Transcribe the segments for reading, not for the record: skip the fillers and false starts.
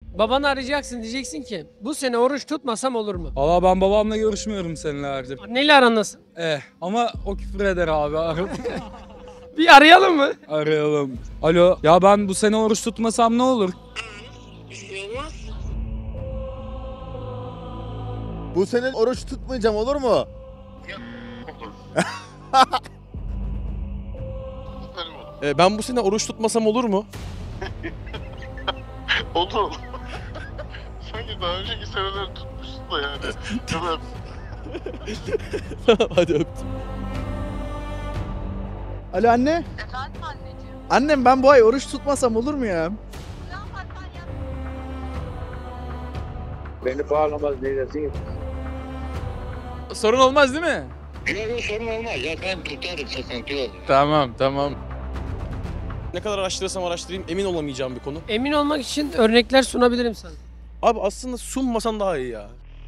Babanı arayacaksın, diyeceksin ki bu sene oruç tutmasam olur mu? Valla ben babamla görüşmüyorum senelerdir. Anneyle aran nasıl? Ama o küfür eder abi. Bir arayalım mı? Arayalım. Alo. Ya ben bu sene oruç tutmasam ne olur? Bir şey olmaz. Bu sene oruç tutmayacağım olur mu? Olur. Ben bu sene oruç tutmasam olur mu? Olur. Sanki daha önceki seneler tutmuşsun da yani. Evet. Hadi öptüm. Alo anne. Efendim anneciğim. Annem ben bu ay oruç tutmasam olur mu ya? Ne yaparsan yap. Beni bağlamaz neylesin. Sorun olmaz değil mi? Yok sorun olmaz ya ben tutarım sıkıntı yok. Tamam. Ne kadar araştırırsam araştırayım emin olamayacağım bir konu. Emin olmak için örnekler sunabilirim sana. Abi aslında sunmasan daha iyi ya.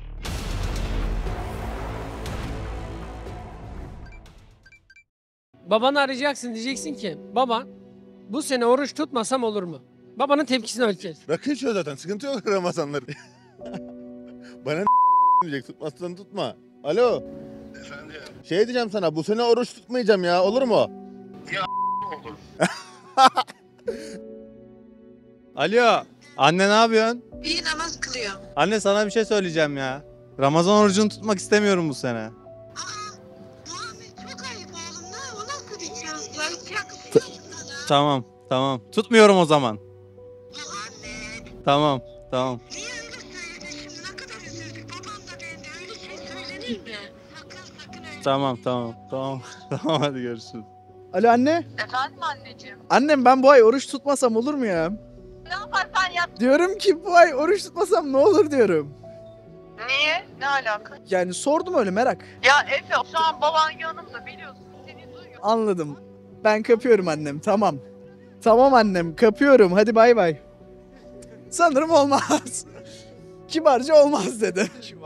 Babanı arayacaksın, diyeceksin ki baba bu sene oruç tutmasam olur mu? Babanın tepkisini ölçeceğiz. Rakı içiyor zaten sıkıntı yok Ramazanları. Bana diyecek tutmazsan tutma. Alo. Efendim Şey diyeceğim sana bu sene oruç tutmayacağım ya olur mu? olur. Alo. Anne ne yapıyorsun? İyi namaz kılıyor. Anne sana bir şey söyleyeceğim ya. Ramazan orucunu tutmak istemiyorum bu sene. Muhammed çok ayıp oğlum. Ne? O nasıl bir söz? Ya hiç yakışıyor mu sana? Tamam. Tutmuyorum o zaman. Muhammed. Tamam. Niye öyle söyledin şimdi? Ne kadar üzüldük. Babam da ben de öyle şey söylenir mi? Sakın öyle. Tamam. Tamam hadi görüşürüz. Alo anne. Efendim anneciğim. Annem ben bu ay oruç tutmasam olur mu ya? Ne yaparsan yap. Diyorum ki bu ay oruç tutmasam ne olur diyorum. Niye? Ne alaka? Yani sordum öyle merak. Ya Efe şu an baban yanımda biliyorsun. Seni duyuyor. Anladım. Ben kapıyorum annem tamam. Tamam annem kapıyorum hadi bay bay. Sanırım olmaz. Kibarca olmaz dedi.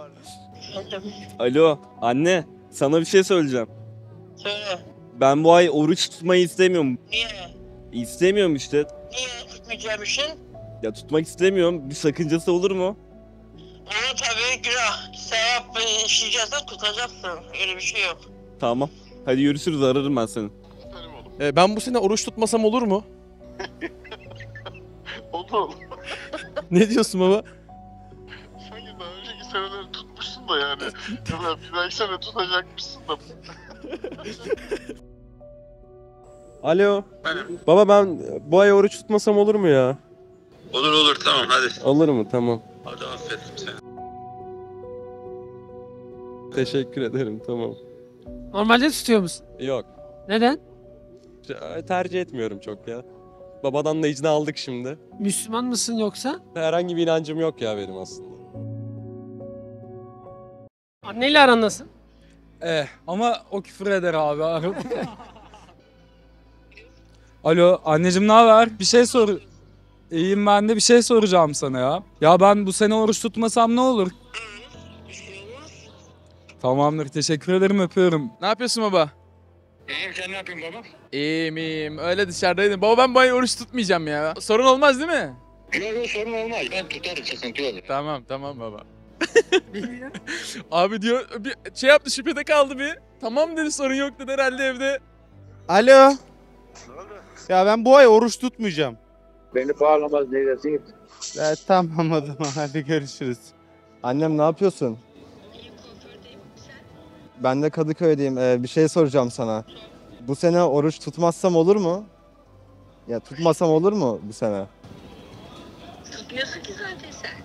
Alo anne, sana bir şey söyleyeceğim. Söyle. Ben bu ay oruç tutmayı istemiyorum. Niye? İstemiyorum işte. Niye tutmayacağım işin? Ya tutmak istemiyorum. Bir sakıncası olur mu? Ama tabii günah. Sevap işleyeceksen tutacaksın. Öyle bir şey yok. Tamam. Hadi görüşürüz, ararım ben seni. Ben bu sene oruç tutmasam olur mu? Olur. Ne diyorsun baba? Sanki daha önceki seneler tutmuşsun da yani. Evet, bir dahaki sene tutacakmışsın da. Alo. Baba ben bu ay oruç tutmasam olur mu ya? Olur tamam hadi. Olur mu? Tamam. Hadi affettim seni. Teşekkür ederim, tamam. Normalde tutuyor musun? Yok. Neden? Tercih etmiyorum çok ya. Babadan da izin aldık şimdi. Müslüman mısın yoksa? Herhangi bir inancım yok ya benim aslında. Anneyle aran nasıl? Ama o küfür eder abi. Alo anneciğim ne haber? Bir şey sor. İyiyim ben de bir şey soracağım sana ya. Ya ben bu sene oruç tutmasam ne olur? Bir şey olmaz. Tamamdır teşekkür ederim öpüyorum. Ne yapıyorsun baba? İyiyim sen ne yapıyorsun baba? İyiyim. Öyle dışarıdaydım. Baba ben bu ay oruç tutmayacağım ya. Sorun olmaz değil mi? Yok sorun olmaz. Ben tutarım sıkıntı yok. Tamam baba. Abi diyor bir şey yaptı şüphede kaldı bir. Tamam dedi sorun yok dedi herhalde evde. Alo. Ya ben bu ay oruç tutmayacağım. Beni bağlamaz neylesin. Tamam o zaman hadi görüşürüz. Annem ne yapıyorsun? Ben de Kadıköy'deyim. Bir şey soracağım sana. Bu sene oruç tutmazsam olur mu? Ya tutmasam olur mu bu sene? Tutmuyorsun ki zaten sen.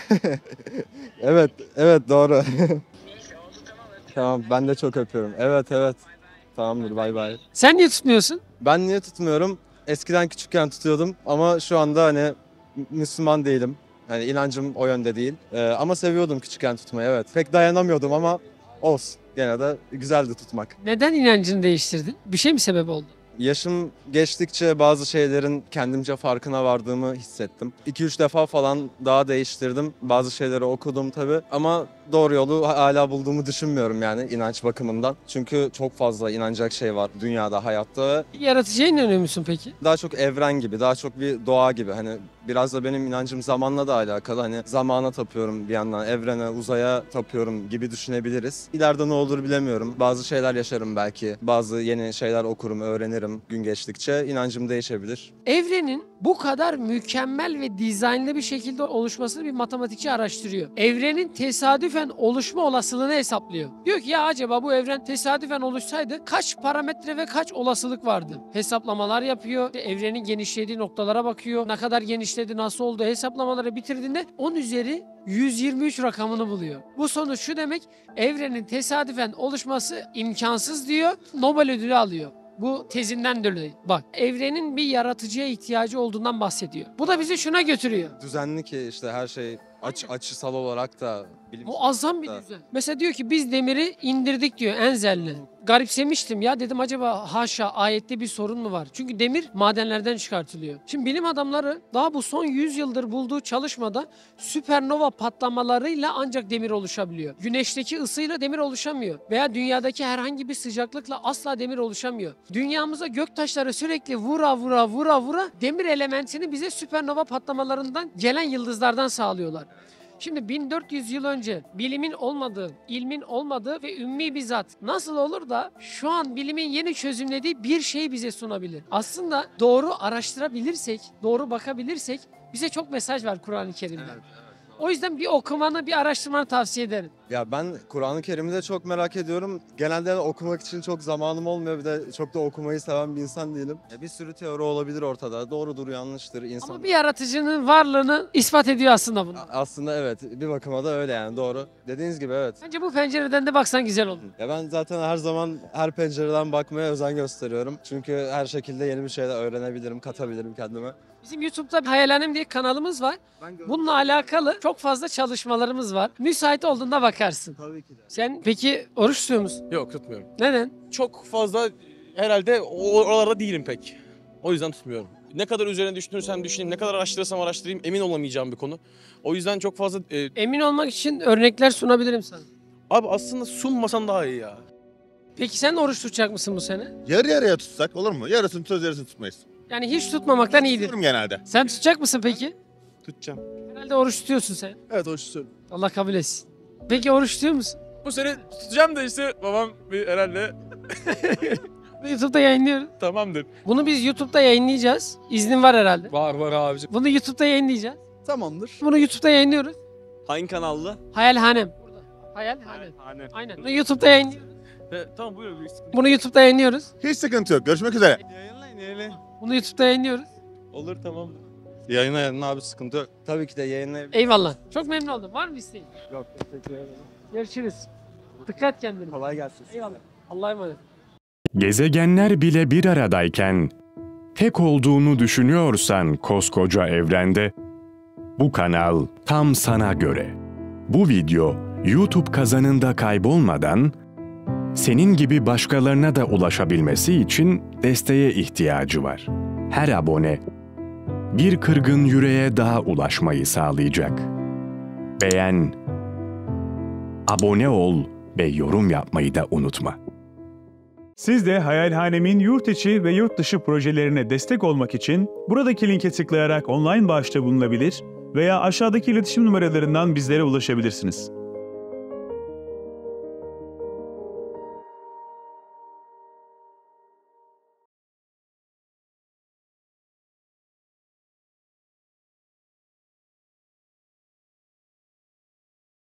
Evet doğru. Neyse oldu tamam öpüyorum. Tamam ben de çok öpüyorum. Evet. Tamamdır bay bay. Sen niye tutmuyorsun? Ben niye tutmuyorum? Eskiden küçükken tutuyordum ama şu anda hani Müslüman değilim. Yani inancım o yönde değil. Ama seviyordum küçükken tutmayı evet. Pek dayanamıyordum ama olsun. Gene de güzeldi tutmak. Neden inancını değiştirdin? Bir şey mi sebep oldu? Yaşım geçtikçe bazı şeylerin kendimce farkına vardığımı hissettim. 2-3 defa falan daha değiştirdim. Bazı şeyleri okudum tabii. Ama doğru yolu hala bulduğumu düşünmüyorum yani inanç bakımından. Çünkü çok fazla inanacak şey var dünyada, hayatta. Yaratıcıya inanıyor musun peki? Daha çok evren gibi, daha çok bir doğa gibi. Hani biraz da benim inancım zamanla da alakalı. Hani zamana tapıyorum bir yandan, evrene, uzaya tapıyorum gibi düşünebiliriz. İleride ne olur bilemiyorum. Bazı şeyler yaşarım belki. Bazı yeni şeyler okurum, öğrenirim gün geçtikçe. İnancım değişebilir. Evrenin bu kadar mükemmel ve dizaynlı bir şekilde oluşmasını bir matematikçi araştırıyor. Evrenin tesadüfen oluşma olasılığını hesaplıyor. Diyor ki ya acaba bu evren tesadüfen oluşsaydı kaç parametre ve kaç olasılık vardı? Hesaplamalar yapıyor. İşte evrenin genişlediği noktalara bakıyor. Ne kadar genişledi, nasıl oldu hesaplamaları bitirdiğinde 10 üzeri 123 rakamını buluyor. Bu sonuç şu demek, evrenin tesadüfen oluşması imkansız diyor. Nobel ödülü alıyor. Bu tezinden dolayı. Bak, evrenin bir yaratıcıya ihtiyacı olduğundan bahsediyor. Bu da bizi şuna götürüyor. Düzenli ki işte her şey açısal olarak da Muazzam bir düzen. Mesela diyor ki biz demiri indirdik diyor Enzel'le. Garipsemiştim ya, dedim acaba haşa ayette bir sorun mu var? Çünkü demir madenlerden çıkartılıyor. Şimdi bilim adamları daha bu son 100 yıldır bulduğu çalışmada süpernova patlamalarıyla ancak demir oluşabiliyor. Güneşteki ısıyla demir oluşamıyor. Veya dünyadaki herhangi bir sıcaklıkla asla demir oluşamıyor. Dünyamıza göktaşları sürekli vura demir elementini bize süpernova patlamalarından gelen yıldızlardan sağlıyorlar. Şimdi 1400 yıl önce bilimin olmadığı, ilmin olmadığı ve ümmi bir zat nasıl olur da şu an bilimin yeni çözümlediği bir şeyi bize sunabilir? Aslında doğru araştırabilirsek, doğru bakabilirsek bize çok mesaj var Kur'an-ı Kerim'de. O yüzden bir okumanı, bir araştırmanı tavsiye ederim. Ya ben Kur'an-ı Kerim'i de çok merak ediyorum. Genelde okumak için çok zamanım olmuyor. Bir de çok da okumayı seven bir insan değilim. Bir sürü teori olabilir ortada. Doğrudur, yanlıştır. İnsan... Ama bir yaratıcının varlığını ispat ediyor aslında bunu. Aslında evet. Bir bakıma da öyle yani, doğru. Dediğiniz gibi evet. Bence bu pencereden de baksan güzel olur. Ya ben zaten her zaman her pencereden bakmaya özen gösteriyorum. Çünkü her şekilde yeni bir şeyler öğrenebilirim, katabilirim kendime. Bizim YouTube'da Hayalhanem diye kanalımız var. Bununla alakalı çok fazla çalışmalarımız var. Müsait olduğunda bakarsın. Tabii ki de. Sen peki oruç tutuyor musun? Yok, tutmuyorum. Neden? Çok fazla herhalde oralarda değilim pek. O yüzden tutmuyorum. Ne kadar üzerine düşünürsem düşüneyim, ne kadar araştırırsam araştırayım emin olamayacağım bir konu. O yüzden çok fazla... Emin olmak için örnekler sunabilirim sana. Abi aslında sunmasan daha iyi ya. Peki sen oruç tutacak mısın bu sene? Yarı yarıya tutsak olur mu? Yarısını tutarız, yarısını tutmayız. Yani hiç tutmamaktan iyidir. Tutuyorum genelde. Sen tutacak mısın peki? Tutacağım. Herhalde oruç tutuyorsun sen. Evet, oruç tutuyorum. Allah kabul etsin. Peki oruç tutuyor musun? Bu sene tutacağım da işte babam bir herhalde YouTube'da yayınlıyoruz. tamamdır. Bunu biz YouTube'da yayınlayacağız. İznin var herhalde. Var abicim. Bunu YouTube'da yayınlayacağız. Tamamdır. Bunu YouTube'da yayınlıyoruz. Hangi kanalda? Hayalhanem. Hayalhanem. Aynen. Bunu YouTube'da yayınlıyoruz. Tamam, buyurun. Bunu YouTube'da yayınlıyoruz. Hiç sıkıntı yok. Görüşmek üzere. Yayınlayın. Bunu YouTube'da yayınlıyoruz. Olur, tamam. Yayınlayın abi, sıkıntı yok. Tabii ki de yayınlayabilirim. Eyvallah. Çok memnun oldum. Var mı isteğin? Yok, teşekkür ederim. Görüşürüz. Dikkat kendine. Kolay gelsin. Eyvallah. Allah'a emanet. Gezegenler bile bir aradayken, tek olduğunu düşünüyorsan koskoca evrende, bu kanal tam sana göre. Bu video YouTube kazanında kaybolmadan, senin gibi başkalarına da ulaşabilmesi için desteğe ihtiyacı var. Her abone, bir kırgın yüreğe daha ulaşmayı sağlayacak. Beğen, abone ol ve yorum yapmayı da unutma. Siz de Hayalhanem'in yurt içi ve yurt dışı projelerine destek olmak için buradaki linke tıklayarak online bağışta bulunabilir veya aşağıdaki iletişim numaralarından bizlere ulaşabilirsiniz.